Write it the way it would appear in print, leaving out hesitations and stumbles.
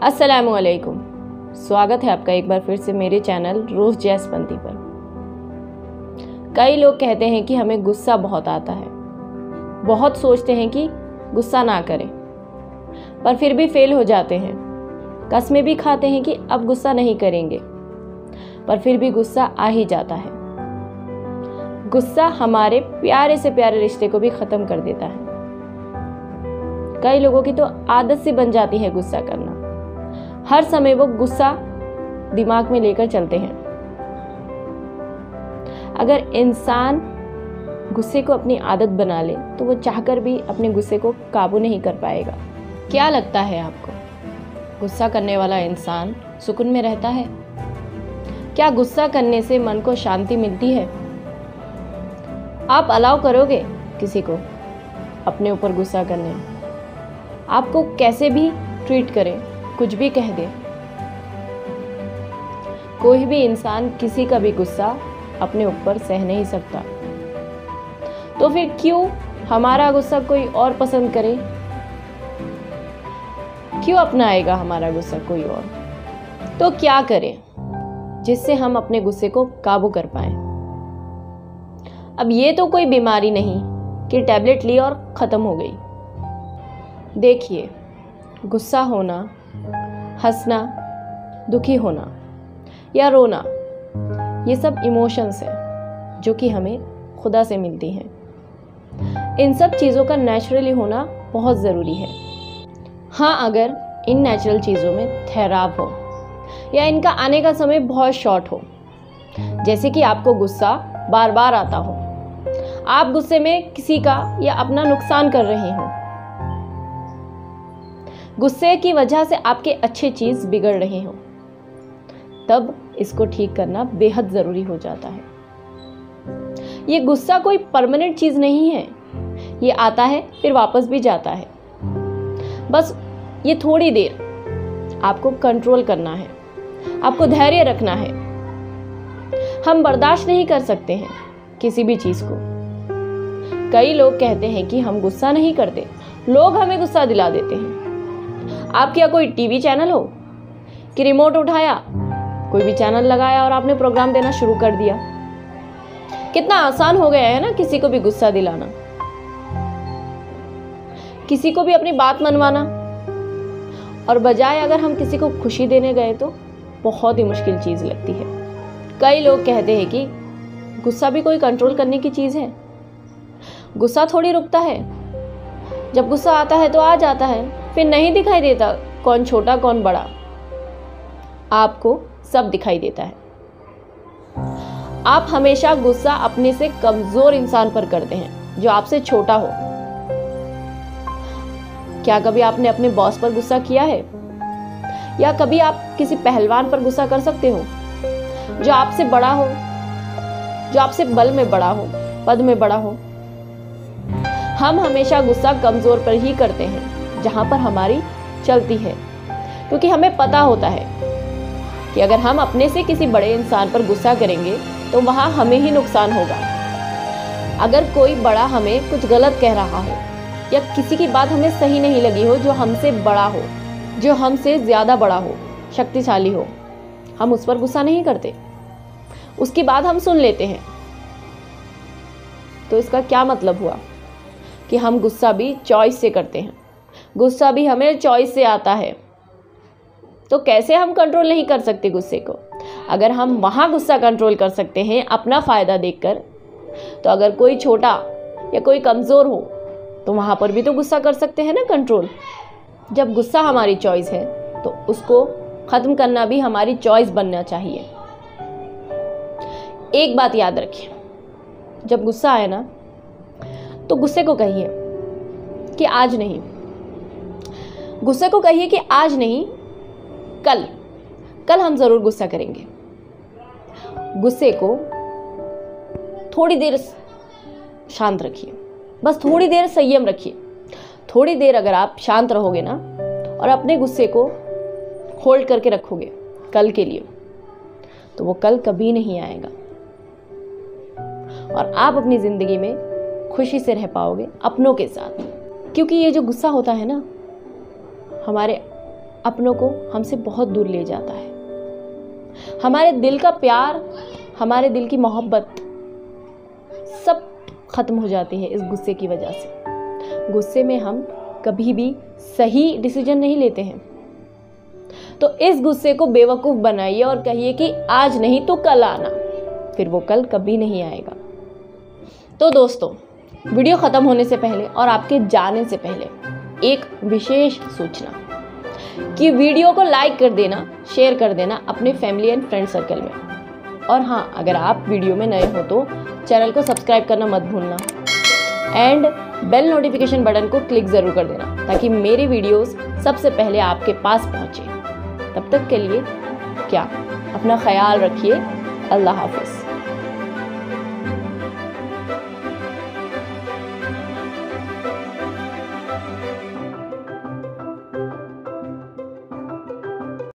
अस्सलामुअलैकुम। स्वागत है आपका एक बार फिर से मेरे चैनल रूह जैसपंती पर। कई लोग कहते हैं कि हमें गुस्सा बहुत आता है, बहुत सोचते हैं कि गुस्सा ना करें, पर फिर भी फेल हो जाते हैं। कस्में भी खाते हैं कि अब गुस्सा नहीं करेंगे, पर फिर भी गुस्सा आ ही जाता है। गुस्सा हमारे प्यारे से प्यारे रिश्ते को भी ख़त्म कर देता है। कई लोगों की तो आदत सी बन जाती है गुस्सा करना। हर समय वो गुस्सा दिमाग में लेकर चलते हैं। अगर इंसान गुस्से को अपनी आदत बना ले तो वो चाहकर भी अपने गुस्से को काबू नहीं कर पाएगा। क्या लगता है आपको, गुस्सा करने वाला इंसान सुकून में रहता है? क्या गुस्सा करने से मन को शांति मिलती है? आप अलाउ करोगे किसी को अपने ऊपर गुस्सा करने? आपको कैसे भी ट्रीट करें, कुछ भी कह दे, कोई भी इंसान किसी का भी गुस्सा अपने ऊपर सह नहीं सकता। तो फिर क्यों हमारा गुस्सा कोई और पसंद करे? क्यों अपनाएगा हमारा गुस्सा कोई और? तो क्या करें जिससे हम अपने गुस्से को काबू कर पाएं? अब ये तो कोई बीमारी नहीं कि टैबलेट ली और ख़त्म हो गई। देखिए, गुस्सा होना, हंसना, दुखी होना या रोना, ये सब इमोशंस हैं जो कि हमें खुदा से मिलती हैं। इन सब चीज़ों का नेचुरली होना बहुत ज़रूरी है। हाँ, अगर इन नेचुरल चीज़ों में ठहराव हो या इनका आने का समय बहुत शॉर्ट हो, जैसे कि आपको गुस्सा बार बार आता हो, आप गुस्से में किसी का या अपना नुकसान कर रहे हो, गुस्से की वजह से आपके अच्छे चीज़ बिगड़ रहे हो, तब इसको ठीक करना बेहद ज़रूरी हो जाता है। ये गुस्सा कोई परमानेंट चीज़ नहीं है। ये आता है फिर वापस भी जाता है। बस ये थोड़ी देर आपको कंट्रोल करना है, आपको धैर्य रखना है। हम बर्दाश्त नहीं कर सकते हैं किसी भी चीज़ को। कई लोग कहते हैं कि हम गुस्सा नहीं करते, लोग हमें गुस्सा दिला देते हैं। आप क्या कोई टीवी चैनल हो कि रिमोट उठाया, कोई भी चैनल लगाया और आपने प्रोग्राम देना शुरू कर दिया? कितना आसान हो गया है ना किसी को भी गुस्सा दिलाना, किसी को भी अपनी बात मनवाना। और बजाय अगर हम किसी को खुशी देने गए तो बहुत ही मुश्किल चीज़ लगती है। कई लोग कहते हैं कि गुस्सा भी कोई कंट्रोल करने की चीज़ है। गुस्सा थोड़ी रुकता है। जब गुस्सा आता है तो आ जाता है, फिर नहीं दिखाई देता कौन छोटा कौन बड़ा। आपको सब दिखाई देता है। आप हमेशा गुस्सा अपने से कमजोर इंसान पर करते हैं जो आपसे छोटा हो। क्या कभी आपने अपने बॉस पर गुस्सा किया है? या कभी आप किसी पहलवान पर गुस्सा कर सकते हो जो आपसे बड़ा हो, जो आपसे बल में बड़ा हो, पद में बड़ा हो? हम हमेशा गुस्सा कमजोर पर ही करते हैं जहां पर हमारी चलती है, क्योंकि हमें पता होता है कि अगर हम अपने से किसी बड़े इंसान पर गुस्सा करेंगे तो वहाँ हमें ही नुकसान होगा। अगर कोई बड़ा हमें कुछ गलत कह रहा हो या किसी की बात हमें सही नहीं लगी हो, जो हमसे बड़ा हो, जो हमसे ज़्यादा बड़ा हो, शक्तिशाली हो, हम उस पर गुस्सा नहीं करते, उसकी बात हम सुन लेते हैं। तो इसका क्या मतलब हुआ कि हम गुस्सा भी चॉइस से करते हैं। गुस्सा भी हमें चॉइस से आता है। तो कैसे हम कंट्रोल नहीं कर सकते गुस्से को? अगर हम वहाँ गुस्सा कंट्रोल कर सकते हैं अपना फ़ायदा देखकर, तो अगर कोई छोटा या कोई कमज़ोर हो तो वहाँ पर भी तो गुस्सा कर सकते हैं ना कंट्रोल। जब गुस्सा हमारी चॉइस है तो उसको ख़त्म करना भी हमारी चॉइस बनना चाहिए। एक बात याद रखिए, जब गुस्सा आए ना तो गुस्से को कहिए कि आज नहीं। गुस्से को कहिए कि आज नहीं, कल हम ज़रूर गुस्सा करेंगे। गुस्से को थोड़ी देर शांत रखिए, बस थोड़ी देर संयम रखिए। थोड़ी देर अगर आप शांत रहोगे ना और अपने गुस्से को होल्ड करके रखोगे कल के लिए, तो वो कल कभी नहीं आएगा और आप अपनी ज़िंदगी में खुशी से रह पाओगे अपनों के साथ। क्योंकि ये जो गुस्सा होता है ना, हमारे अपनों को हमसे बहुत दूर ले जाता है। हमारे दिल का प्यार, हमारे दिल की मोहब्बत सब खत्म हो जाती है इस गुस्से की वजह से। गुस्से में हम कभी भी सही डिसीजन नहीं लेते हैं। तो इस गुस्से को बेवकूफ़ बनाइए और कहिए कि आज नहीं तो कल आना, फिर वो कल कभी नहीं आएगा। तो दोस्तों, वीडियो ख़त्म होने से पहले और आपके जाने से पहले एक विशेष सूचना कि वीडियो को लाइक कर देना, शेयर कर देना अपने फैमिली एंड फ्रेंड सर्कल में। और हाँ, अगर आप वीडियो में नए हो तो चैनल को सब्सक्राइब करना मत भूलना एंड बेल नोटिफिकेशन बटन को क्लिक ज़रूर कर देना ताकि मेरे वीडियोस सबसे पहले आपके पास पहुँचे। तब तक के लिए क्या, अपना ख्याल रखिए। अल्लाह हाफ़िज़।